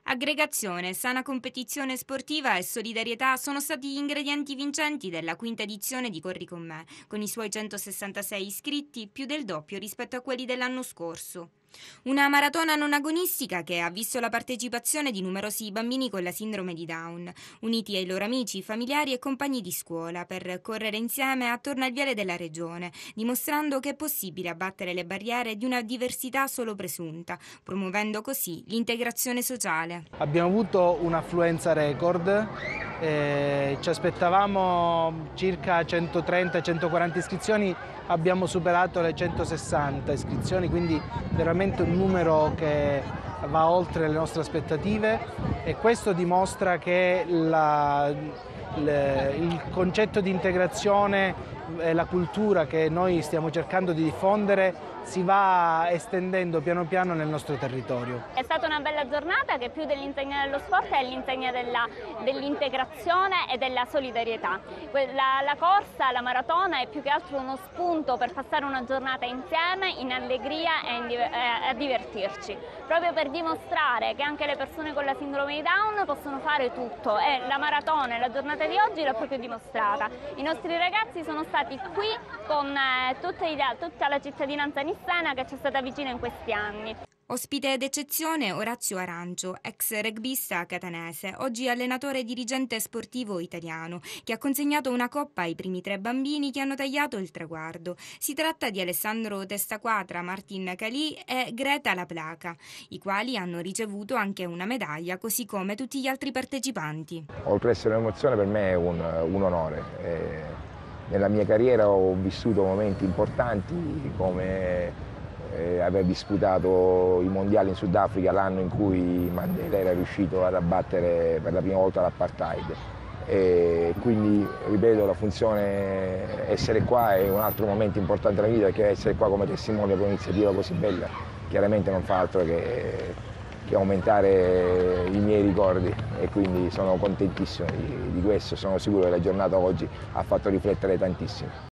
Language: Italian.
Aggregazione, sana competizione sportiva e solidarietà sono stati gli ingredienti vincenti della quinta edizione di Corri con me, con i suoi 166 iscritti, più del doppio rispetto a quelli dell'anno scorso. Una maratona non agonistica che ha visto la partecipazione di numerosi bambini con la sindrome di Down, uniti ai loro amici, familiari e compagni di scuola per correre insieme attorno al viale della regione, dimostrando che è possibile abbattere le barriere di una diversità solo presunta, promuovendo così l'integrazione sociale. Abbiamo avuto un'affluenza record, ci aspettavamo circa 130-140 iscrizioni, abbiamo superato le 160 iscrizioni, quindi veramente un numero che va oltre le nostre aspettative e questo dimostra che il concetto di integrazione e la cultura che noi stiamo cercando di diffondere si va estendendo piano piano nel nostro territorio. È stata una bella giornata che più dell'insegna dello sport è l'insegna dell'integrazione e della solidarietà. La corsa, la maratona è più che altro uno spunto per passare una giornata insieme in allegria e a divertirci, proprio per dimostrare che anche le persone con la sindrome di Down possono fare tutto e la maratona e la giornata di oggi l'ha proprio dimostrata. I nostri ragazzi sono stati qui con tutta la cittadinanza nissena che ci è stata vicina in questi anni. Ospite d'eccezione Orazio Arancio, ex rugbista catanese, oggi allenatore e dirigente sportivo italiano, che ha consegnato una coppa ai primi 3 bambini che hanno tagliato il traguardo. Si tratta di Alessandro Testaquadra, Martin Calì e Greta Laplaca, i quali hanno ricevuto anche una medaglia, così come tutti gli altri partecipanti. Oltre ad essere un'emozione, per me è un onore. Nella mia carriera ho vissuto momenti importanti come aver disputato i mondiali in Sudafrica l'anno in cui Mandela era riuscito ad abbattere per la prima volta l'apartheid. E quindi, ripeto, la funzione essere qua è un altro momento importante della vita, perché essere qua come testimone per un'iniziativa così bella chiaramente non fa altro che aumentare i miei ricordi e quindi sono contentissimo di questo, sono sicuro che la giornata oggi ha fatto riflettere tantissimo.